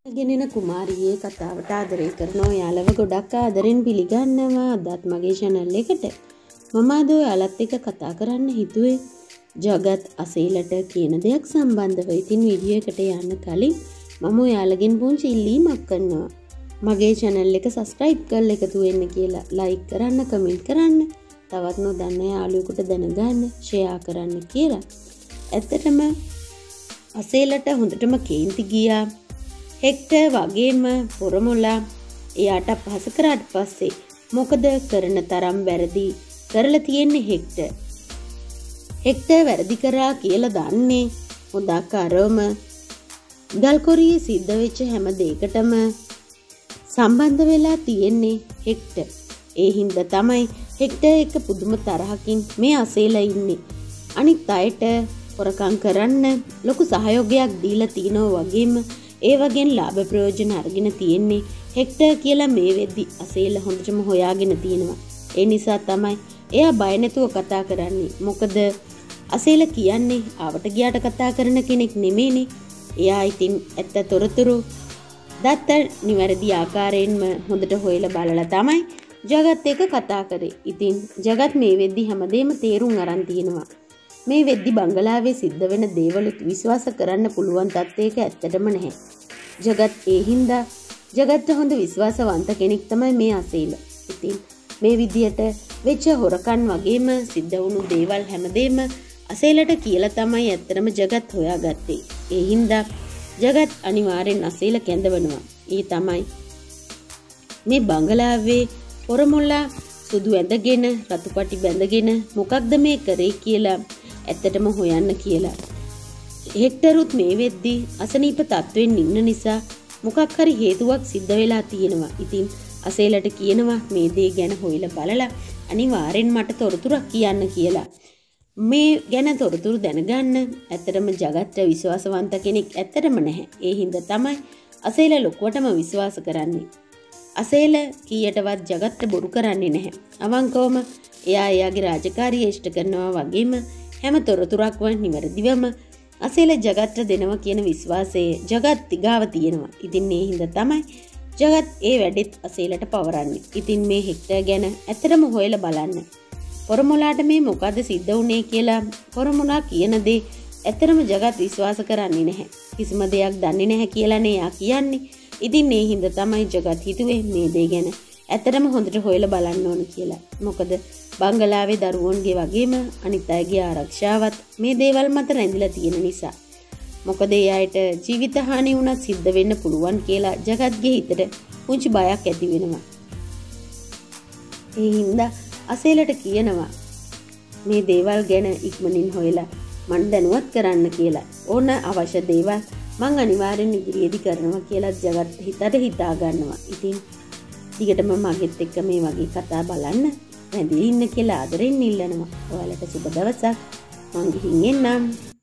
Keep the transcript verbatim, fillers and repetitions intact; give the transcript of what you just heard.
ගෙනෙන කුමාරියේ කතාවට ආදරය කරන ඔයාලව ගොඩක් ආදරෙන් පිළිගන්නවා අදත් මගේ channel එකට. මම අද ඔයාලත් එක්ක කතා කරන්න හිතුවේ ජගත් අසීලට කියන දෙයක් සම්බන්ධව. ඉතින් වීඩියෝ එකට යන්න කලින් මම ඔයාලගෙන් පුංචි ඉල්ලීමක් කරනවා. මගේ channel එක subscribe කරලා එකතු වෙන්න කියලා like කරන්න, comment කරන්න, තවත් නොදන්න යාළුවෙකුට දැනගන්න share කරන්න කියලා. ඇත්තටම අසීලට හොඳටම කේන්ති ගියා. හෙක්ටර් වගේම පොරමුලා එයාට අපහාස කරාට පස්සේ මොකද කරන තරම් වැරදි කරලා තියෙන්නේ හෙක්ටර්. හෙක්ටර් වැරදි කරා කියලා දන්නේ හොඳක් අරම ගල්කොරියේ සිද්ධ වෙච්ච හැම දෙයකටම සම්බන්ධ වෙලා තියෙන්නේ හෙක්ටර්. ඒ හින්දා තමයි හෙක්ටර් එක පුදුම තරහකින් මේ අසේලා ඉන්නේ. අනිත් අයට හොරකම් කරන්න ලොකු සහයෝගයක් දීලා තිනවා වගේම ඒ වගේන් ලාභ ප්‍රයෝජන අරගෙන තියෙන්නේ හෙක්ටර් කියලා මේ වෙද්දි අසේල හොඳටම හොයාගෙන තියෙනවා. ඒ නිසා තමයි එයා බය නැතුව කතා කරන්නේ. මොකද අසේල කියන්නේ ආවට ගියාට කතා කරන කෙනෙක් නෙමෙයිනේ. එයා ඉතින් ඇත්ත තොරතුරු දත්ත නිවැරදි ආකාරයෙන්ම හොඳට හොයලා බලලා තමයි ජගත් එක කතා කරේ. ඉතින් ජගත් මේ වෙද්දි හැමදේම තේරුම් අරන් තියෙනවා. මේ වෙද්දි බංගලාවේ සිද්ධ වෙන දේවලුත් විශ්වාස කරන්න පුළුවන් තත්ත්වයක ඇත්තටම නැහැ. ජගත් ඒ හින්දා ජගත්ට හොඳ විශ්වාසවන්ත කෙනෙක් තමයි මේ අසීල. ඉතින් මේ විදියට වෙච්ච හොරකම් වගේම සිද්ධ වුණු දේවල් හැමදේම අසීලට කියලා තමයි ඇත්තටම ජගත් හොයාගත්තේ. ඒ හින්දා ජගත් අනිවාර්යෙන් අසීල කැඳවනවා. ඒ තමයි මේ බංගලාවේ පොරමුල්ලා සුදු ඇඳගෙන රතුපටි බැඳගෙන මොකක්ද මේ කරේ කියලා ඇත්තටම හොයන්න කියලා. හෙක්ටරුත් මේ වෙද්දි අසනීප තත්වෙන් ඉන්න නිසා මොකක් හරි හේතුවක් සිද්ධ වෙලා තියෙනවා. ඉතින් අසේලට කියනවා මේ දේ ගැන හොයලා බලලා අනිවාර්යෙන් මට තොරතුරක් කියන්න කියලා. මේ ගැන තොරතුරු දැනගන්න ඇත්තටම ජගත්ට විශ්වාසවන්ත කෙනෙක් ඇත්තටම නැහැ. ඒ හින්දා තමයි අසේල ලොකුවටම විශ්වාස කරන්නේ. අසේල කීයටවත් ජගත්ට බොරු කරන්නේ නැහැ. අවංකවම එයා එයාගේ රාජකාරිය ඉෂ්ට කරනවා වගේම හැම තොරතුරක්ම නිවැරදිවම අසේල ජගත්ට දෙනවා කියන විශ්වාසය ජගත් තිගාව තියෙනවා. ඉතින් මේ හින්දා තමයි ජගත් ඒ වැඩෙත් අසේලට පවරන්නේ. ඉතින් මේ හෙක්ටර් ගැන ඇත්තටම හොයලා බලන්න. පොරමුලාට මේ මොකද්ද සිද්ධ වුනේ කියලා පොරමුලා කියන දේ ඇත්තටම ජගත් විශ්වාස කරන්නේ නැහැ. කිසිම දෙයක් දන්නේ නැහැ කියලානේ එයා කියන්නේ. ඉතින් මේ හින්දා තමයි ජගත් හිතුවේ මේ දේ ගැන ඇත්තටම හොඳට හොයලා බලන්න ඕන කියලා. මොකද බංගලාවේ දරුවන්ගේ වගේම අනිත් අයගේ ආරක්ෂාවත් මේ දේවල් මත රැඳිලා තියෙන නිසා. මොකද ඒ අයට ජීවිත හානි වුණත් සිද්ධ වෙන්න පුළුවන් කියලා ජගත්ගේ හිතට පුංචි බයක් ඇති වෙනවා. ඒ හින්දා අසේලට කියනවා මේ දේවල් ගැන ඉක්මනින් හොයලා මන් දැනුවත් කරන්න කියලා. ඕන අවශ්‍ය දේවල් මං අනිවාර්යෙන් ඉදිරියේදී කරනවා කියලා ජගත් හිතට හිතා ගන්නවා. ඉතින් දිගටම මගෙත් එක්ක මේ වගේ කතා බලන්න රැඳී ඉන්න කියලා ආදරෙන් ඉල්ලනවා. ඔයාලට සුබ දවසක්. මං ගිහින් එන්නම්.